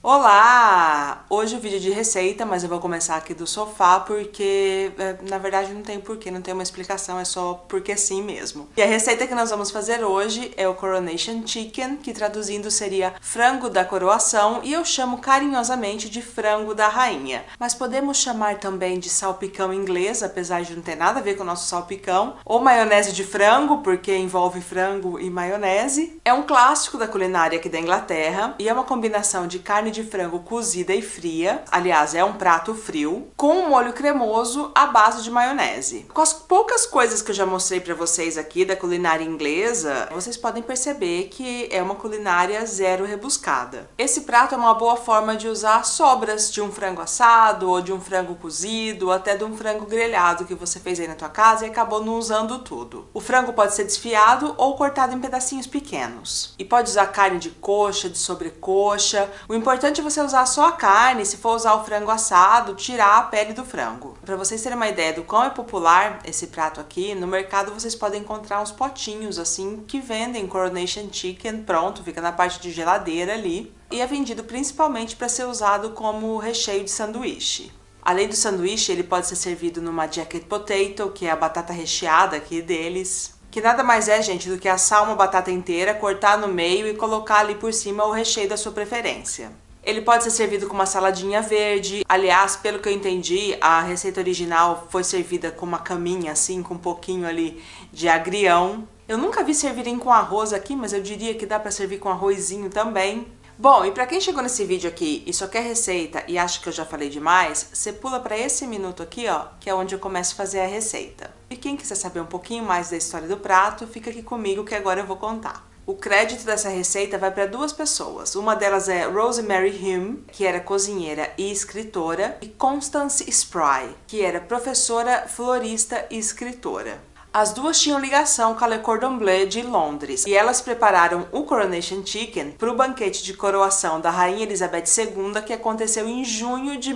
Olá! Hoje o vídeo de receita, mas eu vou começar aqui do sofá porque, na verdade, não tem porquê, não tem uma explicação, é só porque sim mesmo. E a receita que nós vamos fazer hoje é o Coronation Chicken, que traduzindo seria frango da coroação, e eu chamo carinhosamente de frango da rainha. Mas podemos chamar também de salpicão inglês, apesar de não ter nada a ver com o nosso salpicão, ou maionese de frango, porque envolve frango e maionese. É um clássico da culinária aqui da Inglaterra e é uma combinação de carne de frango cozida e fria, aliás, é um prato frio, com um molho cremoso à base de maionese. Com as poucas coisas que eu já mostrei pra vocês aqui da culinária inglesa, vocês podem perceber que é uma culinária zero rebuscada. Esse prato é uma boa forma de usar sobras de um frango assado, ou de um frango cozido, ou até de um frango grelhado que você fez aí na tua casa e acabou não usando tudo. O frango pode ser desfiado ou cortado em pedacinhos pequenos. E pode usar carne de coxa, de sobrecoxa. O importante é você usar só a carne. Se for usar o frango assado, tirar a pele do frango. Para vocês terem uma ideia do quão é popular esse prato aqui, no mercado vocês podem encontrar uns potinhos assim que vendem Coronation Chicken pronto, fica na parte de geladeira ali. E é vendido principalmente para ser usado como recheio de sanduíche. Além do sanduíche, ele pode ser servido numa jacket potato, que é a batata recheada aqui deles. Que nada mais é, gente, do que assar uma batata inteira, cortar no meio e colocar ali por cima o recheio da sua preferência. Ele pode ser servido com uma saladinha verde. Aliás, pelo que eu entendi, a receita original foi servida com uma caminha assim, com um pouquinho ali de agrião. Eu nunca vi servirem com arroz aqui, mas eu diria que dá para servir com arrozinho também. Bom, e para quem chegou nesse vídeo aqui e só quer receita e acha que eu já falei demais, você pula para esse minuto aqui, ó, que é onde eu começo a fazer a receita. E quem quiser saber um pouquinho mais da história do prato, fica aqui comigo que agora eu vou contar. O crédito dessa receita vai para duas pessoas. Uma delas é Rosemary Hume, que era cozinheira e escritora, e Constance Spry, que era professora, florista e escritora. As duas tinham ligação com a Le Cordon Bleu de Londres e elas prepararam o Coronation Chicken para o banquete de coroação da Rainha Elizabeth II que aconteceu em junho de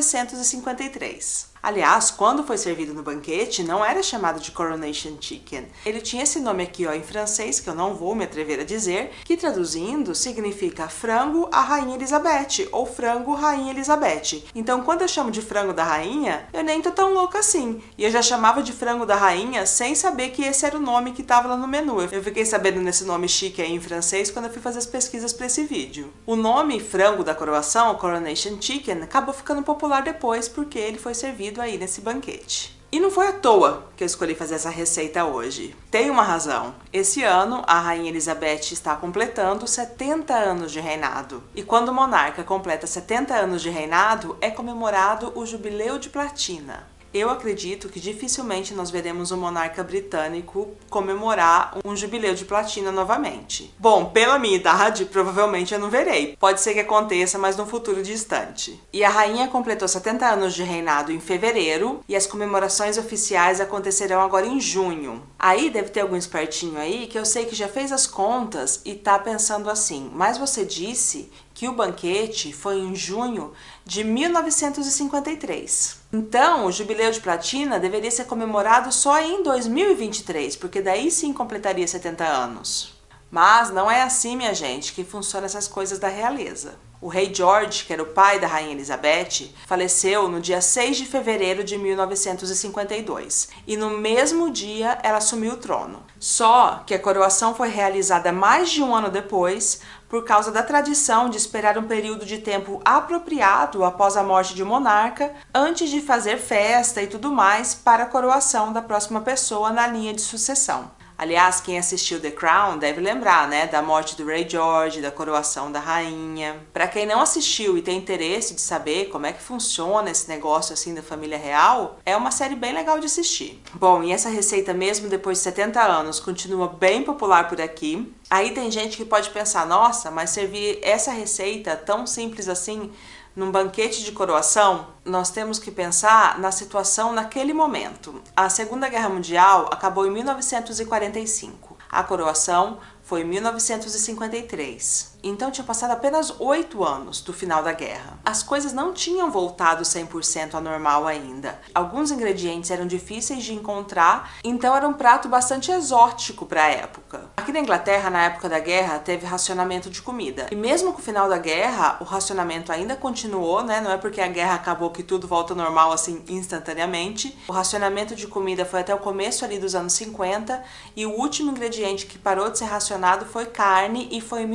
1953. Aliás, quando foi servido no banquete, não era chamado de Coronation Chicken. Ele tinha esse nome aqui, ó, em francês, que eu não vou me atrever a dizer, que traduzindo significa frango à Rainha Elizabeth, ou frango Rainha Elizabeth. Então, quando eu chamo de frango da rainha, eu nem tô tão louca assim. E eu já chamava de frango da rainha sem saber que esse era o nome que estava lá no menu. Eu fiquei sabendo nesse nome chique aí em francês quando eu fui fazer as pesquisas para esse vídeo. O nome frango da coroação, Coronation Chicken, acabou ficando popular depois porque ele foi servido aí nesse banquete. E não foi à toa que eu escolhi fazer essa receita hoje. Tem uma razão. Esse ano, a Rainha Elizabeth está completando 70 anos de reinado. E quando o monarca completa 70 anos de reinado, é comemorado o Jubileu de Platina. Eu acredito que dificilmente nós veremos um monarca britânico comemorar um jubileu de platina novamente. Bom, pela minha idade, provavelmente eu não verei. Pode ser que aconteça, mas num futuro distante. E a rainha completou 70 anos de reinado em fevereiro e as comemorações oficiais acontecerão agora em junho. Aí deve ter algum espertinho aí que eu sei que já fez as contas e tá pensando assim, mas você disse que o banquete foi em junho de 1953. Então, o Jubileu de Platina deveria ser comemorado só em 2023, porque daí sim completaria 70 anos. Mas não é assim, minha gente, que funcionam essas coisas da realeza. O rei George, que era o pai da Rainha Elizabeth, faleceu no dia 6 de fevereiro de 1952 e no mesmo dia ela assumiu o trono. Só que a coroação foi realizada mais de um ano depois por causa da tradição de esperar um período de tempo apropriado após a morte de um monarca antes de fazer festa e tudo mais para a coroação da próxima pessoa na linha de sucessão. Aliás, quem assistiu The Crown deve lembrar, né, da morte do rei George, da coroação da rainha. Para quem não assistiu e tem interesse de saber como é que funciona esse negócio assim da família real, é uma série bem legal de assistir. Bom, e essa receita mesmo depois de 70 anos continua bem popular por aqui. Aí tem gente que pode pensar, nossa, mas servir essa receita tão simples assim num banquete de coroação, nós temos que pensar na situação naquele momento. A Segunda Guerra Mundial acabou em 1945. A coroação foi foi 1953. Então tinha passado apenas 8 anos do final da guerra. As coisas não tinham voltado 100% ao normal ainda. Alguns ingredientes eram difíceis de encontrar, então era um prato bastante exótico para a época. Aqui na Inglaterra, na época da guerra, teve racionamento de comida. E mesmo com o final da guerra, o racionamento ainda continuou, né? Não é porque a guerra acabou que tudo volta ao normal assim instantaneamente. O racionamento de comida foi até o começo ali dos anos 50 e o último ingrediente que parou de ser racionado foi carne e foi em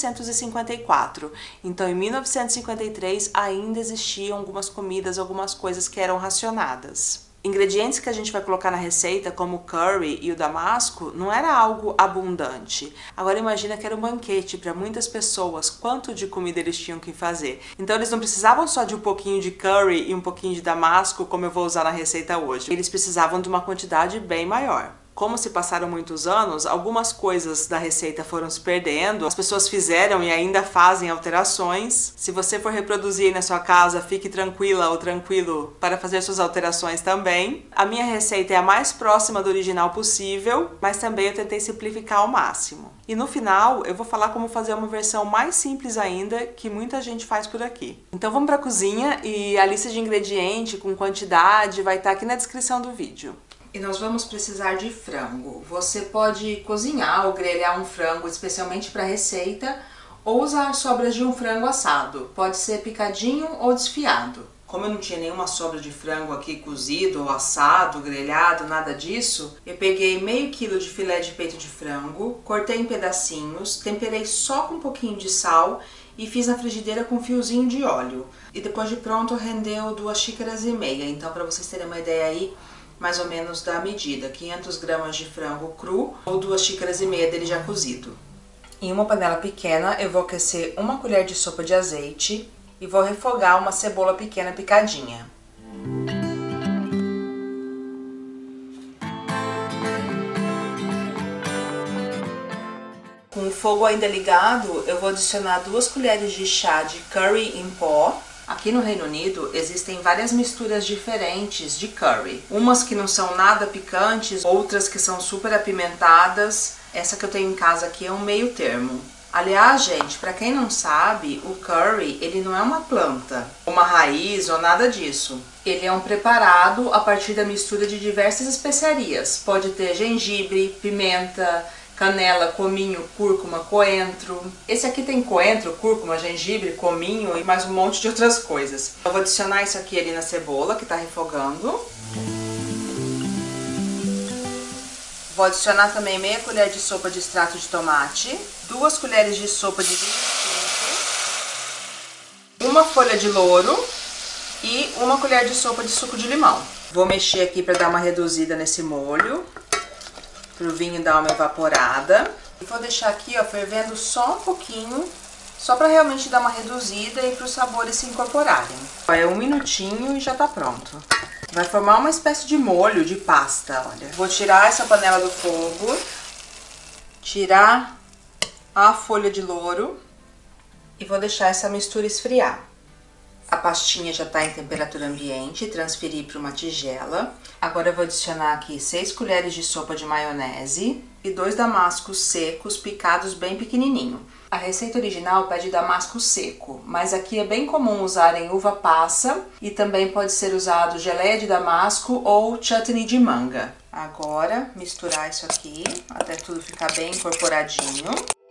1954. Então, em 1953 ainda existiam algumas comidas, algumas coisas que eram racionadas. Ingredientes que a gente vai colocar na receita, como o curry e o damasco, não era algo abundante. Agora imagina que era um banquete para muitas pessoas, quanto de comida eles tinham que fazer. Então eles não precisavam só de um pouquinho de curry e um pouquinho de damasco, como eu vou usar na receita hoje. Eles precisavam de uma quantidade bem maior. Como se passaram muitos anos, algumas coisas da receita foram se perdendo, as pessoas fizeram e ainda fazem alterações. Se você for reproduzir na sua casa, fique tranquila ou tranquilo para fazer suas alterações também. A minha receita é a mais próxima do original possível, mas também eu tentei simplificar ao máximo. E no final eu vou falar como fazer uma versão mais simples ainda, que muita gente faz por aqui. Então vamos para a cozinha e a lista de ingredientes com quantidade vai estar aqui na descrição do vídeo. E nós vamos precisar de frango. Você pode cozinhar ou grelhar um frango especialmente para receita ou usar sobras de um frango assado. Pode ser picadinho ou desfiado. Como eu não tinha nenhuma sobra de frango aqui cozido ou assado, grelhado, nada disso, eu peguei meio quilo de filé de peito de frango, cortei em pedacinhos, temperei só com um pouquinho de sal e fiz na frigideira com um fiozinho de óleo. E depois de pronto rendeu 2,5 xícaras. Então, para vocês terem uma ideia aí, mais ou menos da medida, 500 gramas de frango cru ou 2,5 xícaras dele já cozido. Em uma panela pequena eu vou aquecer 1 colher de sopa de azeite e vou refogar uma cebola pequena picadinha. Com o fogo ainda ligado, eu vou adicionar 2 colheres de chá de curry em pó. Aqui no Reino Unido existem várias misturas diferentes de curry. Umas que não são nada picantes, outras que são super apimentadas. Essa que eu tenho em casa aqui é um meio termo. Aliás, gente, para quem não sabe, o curry, ele não é uma planta, uma raiz ou nada disso. Ele é um preparado a partir da mistura de diversas especiarias. Pode ter gengibre, pimenta, canela, cominho, cúrcuma, coentro. Esse aqui tem coentro, cúrcuma, gengibre, cominho e mais um monte de outras coisas. Eu vou adicionar isso aqui ali na cebola que tá refogando. Vou adicionar também meia colher de sopa de extrato de tomate, 2 colheres de sopa de vinho tinto, 1 folha de louro e 1 colher de sopa de suco de limão. Vou mexer aqui para dar uma reduzida nesse molho, para o vinho dar uma evaporada. E vou deixar aqui, ó, fervendo só um pouquinho, só para realmente dar uma reduzida e para os sabores se incorporarem. É 1 minutinho e já tá pronto. Vai formar uma espécie de molho de pasta, olha. Vou tirar essa panela do fogo, tirar a folha de louro e vou deixar essa mistura esfriar. A pastinha já está em temperatura ambiente, transferi para uma tigela. Agora eu vou adicionar aqui 6 colheres de sopa de maionese e 2 damascos secos picados bem pequenininho. A receita original pede damasco seco, mas aqui é bem comum usarem uva passa e também pode ser usado geleia de damasco ou chutney de manga. Agora misturar isso aqui até tudo ficar bem incorporadinho.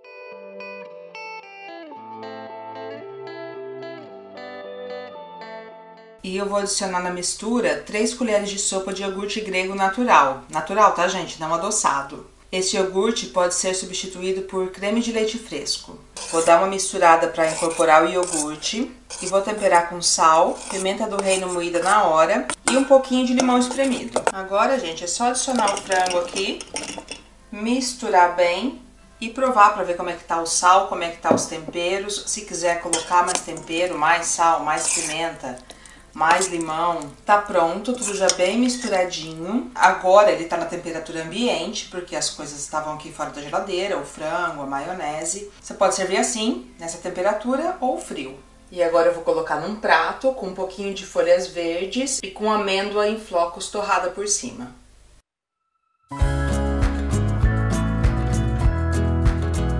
E eu vou adicionar na mistura 3 colheres de sopa de iogurte grego natural. Natural, tá, gente? Não adoçado. Esse iogurte pode ser substituído por creme de leite fresco. Vou dar uma misturada para incorporar o iogurte e vou temperar com sal, pimenta do reino moída na hora e um pouquinho de limão espremido. Agora, gente, é só adicionar o frango aqui, misturar bem e provar para ver como é que tá o sal, como é que tá os temperos. Se quiser colocar mais tempero, mais sal, mais pimenta, mais limão, tá pronto, tudo já bem misturadinho. Agora ele tá na temperatura ambiente, porque as coisas estavam aqui fora da geladeira, o frango, a maionese. Você pode servir assim, nessa temperatura, ou frio. E agora eu vou colocar num prato com um pouquinho de folhas verdes e com amêndoa em flocos torrada por cima.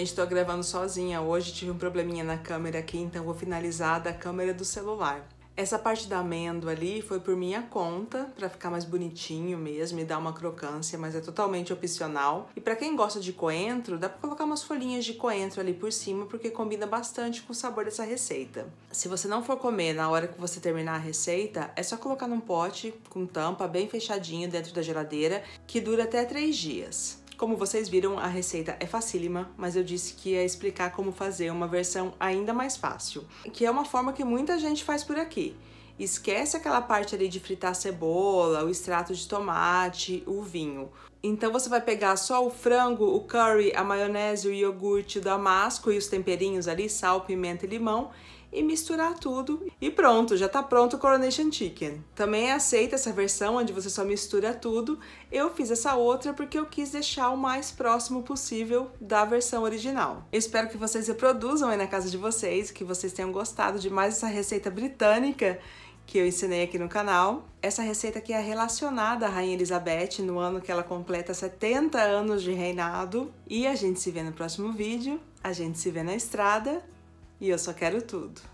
Gente, tô gravando sozinha hoje, tive um probleminha na câmera aqui, então vou finalizar da câmera do celular. Essa parte da amêndoa ali foi por minha conta, pra ficar mais bonitinho mesmo e dar uma crocância, mas é totalmente opcional. E pra quem gosta de coentro, dá pra colocar umas folhinhas de coentro ali por cima, porque combina bastante com o sabor dessa receita. Se você não for comer na hora que você terminar a receita, é só colocar num pote com tampa bem fechadinho dentro da geladeira, que dura até 3 dias. Como vocês viram, a receita é facílima, mas eu disse que ia explicar como fazer uma versão ainda mais fácil, que é uma forma que muita gente faz por aqui. Esquece aquela parte ali de fritar a cebola, o extrato de tomate, o vinho. Então você vai pegar só o frango, o curry, a maionese, o iogurte, o damasco e os temperinhos ali, sal, pimenta e limão, e misturar tudo e pronto, já tá pronto o Coronation Chicken. Também é aceita essa versão onde você só mistura tudo. Eu fiz essa outra porque eu quis deixar o mais próximo possível da versão original. Eu espero que vocês reproduzam aí na casa de vocês, que vocês tenham gostado de mais essa receita britânica que eu ensinei aqui no canal. Essa receita aqui é relacionada à Rainha Elizabeth no ano que ela completa 70 anos de reinado. E a gente se vê no próximo vídeo, a gente se vê na estrada. E eu só quero tudo.